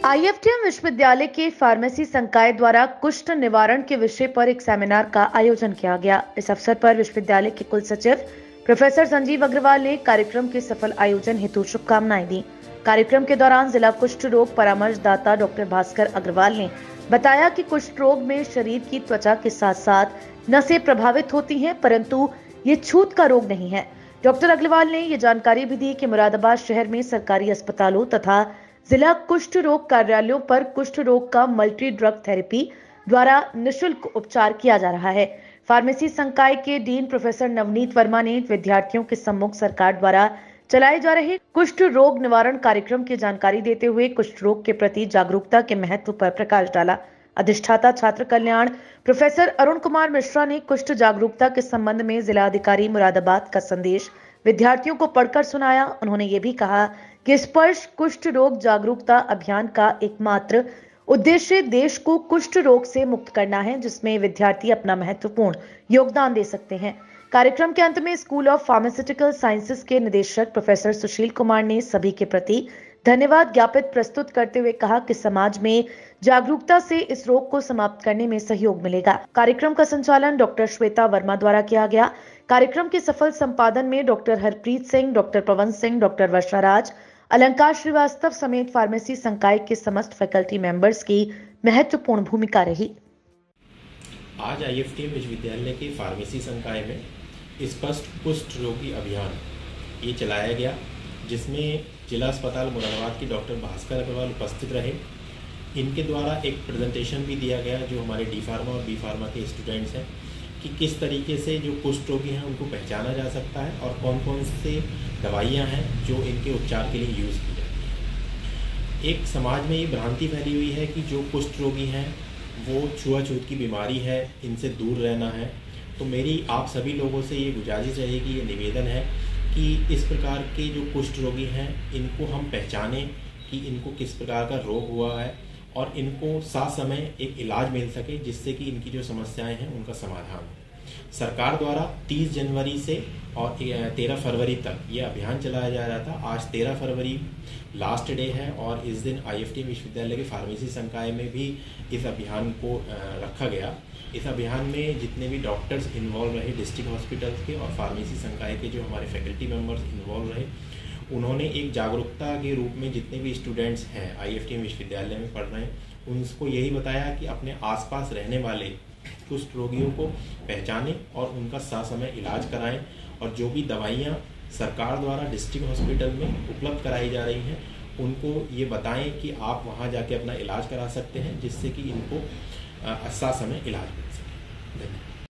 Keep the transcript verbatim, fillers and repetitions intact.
IFTM विश्वविद्यालय के pharmacy संकाय द्वारा कुष्ठ निवारण के विषय पर एक सेमिनार का आयोजन किया गया। इस अवसर पर विश्वविद्यालय के कुल सचिव प्रोफेसर संजीव अग्रवाल ने कार्यक्रम के सफल आयोजन हेतु शुभकामनाएं दी। कार्यक्रम के दौरान जिला कुष्ठ रोग परामर्शदाता डॉक्टर भास्कर अग्रवाल ने बताया कि कुष्ठ रोग में शरीर की त्वचा के साथ साथ नसें प्रभावित होती हैं, परंतु ये छूत का रोग नहीं है। डॉक्टर अग्रवाल ने ये जानकारी भी दी कि मुरादाबाद शहर में सरकारी अस्पतालों तथा जिला कुष्ठ रोग कार्यालयों पर कुष्ठ रोग का मल्टी ड्रग थेरेपी द्वारा निःशुल्क उपचार किया जा रहा है। फार्मेसी संकाय के डीन प्रोफेसर नवनीत वर्मा ने विद्यार्थियों के सम्मुख सरकार द्वारा चलाए जा रहे कुष्ठ रोग निवारण कार्यक्रम की जानकारी देते हुए कुष्ठ रोग के प्रति जागरूकता के महत्व पर प्रकाश डाला। अधिष्ठाता छात्र कल्याण प्रोफेसर अरुण कुमार मिश्रा ने कुष्ठ जागरूकता के संबंध में जिला अधिकारी मुरादाबाद का संदेश विद्यार्थियों को पढ़कर सुनाया। उन्होंने ये भी कहा कि स्पर्श कुष्ठ रोग जागरूकता अभियान का एकमात्र उद्देश्य देश को कुष्ठ रोग से मुक्त करना है, जिसमें विद्यार्थी अपना महत्वपूर्ण योगदान दे सकते हैं। कार्यक्रम के अंत में स्कूल ऑफ फार्मास्यूटिकल साइंसेज के निदेशक प्रोफेसर सुशील कुमार ने सभी के प्रति धन्यवाद ज्ञापित प्रस्तुत करते हुए कहा कि समाज में जागरूकता से इस रोग को समाप्त करने में सहयोग मिलेगा। कार्यक्रम का संचालन डॉक्टर श्वेता वर्मा द्वारा किया गया। कार्यक्रम के सफल संपादन में doctor Harpreet Singh, doctor Pawan Singh, doctor Varsharaj, Alankar Srivastava समेत फार्मेसी संकाय के समस्त फैकल्टी मेंबर्स की महत्वपूर्ण भूमिका रही। आज आईएफटीएम विश्वविद्यालय के फार्मेसी संकाय में स्पष्ट कुष्ठ रोगी अभियान ये चलाया गया, जिसमें जिला अस्पताल मुरादाबाद के डॉक्टर भास्कर अग्रवाल उपस्थित रहे। इनके द्वारा एक प्रेजेंटेशन भी दिया गया जो हमारे डी फार्मा और बी फार्मा के स्टूडेंट्स हैं कि किस तरीके से जो कुष्ठ रोगी हैं उनको पहचाना जा सकता है और कौन कौन से दवाइयां हैं जो इनके उपचार के लिए यूज़ की जाती हैं। एक समाज में ये भ्रांति फैली हुई है कि जो कुष्ठ रोगी हैं वो छुआछूत की बीमारी है, इनसे दूर रहना है। तो मेरी आप सभी लोगों से ये गुजारिश रहेगी, ये निवेदन है कि इस प्रकार के जो कुष्ठ रोगी हैं इनको हम पहचानें कि इनको किस प्रकार का रोग हुआ है और इनको साथ समय एक इलाज मिल सके, जिससे कि इनकी जो समस्याएं हैं उनका समाधान हो। सरकार द्वारा तीस जनवरी से और तेरह फरवरी तक ये अभियान चलाया जा रहा था। आज तेरह फरवरी लास्ट डे है और इस दिन आईएफटीएम विश्वविद्यालय के फार्मेसी संकाय में भी इस अभियान को रखा गया। इस अभियान में जितने भी डॉक्टर्स इन्वॉल्व रहे डिस्ट्रिक्ट हॉस्पिटल्स के और फार्मेसी संकाय के जो हमारे फैकल्टी मेंबर्स इन्वॉल्व रहे, उन्होंने एक जागरूकता के रूप में जितने भी स्टूडेंट्स हैं आईएफटीएम विश्वविद्यालय में पढ़ रहे हैं उनको यही बताया कि अपने आसपास रहने वाले कुष्ठ रोगियों को पहचानें और उनका ससमय इलाज कराएं और जो भी दवाइयाँ सरकार द्वारा डिस्ट्रिक्ट हॉस्पिटल में उपलब्ध कराई जा रही हैं उनको ये बताएं कि आप वहाँ जाके अपना इलाज करा सकते हैं, जिससे कि इनको ससमय इलाज मिल सके। धन्यवाद।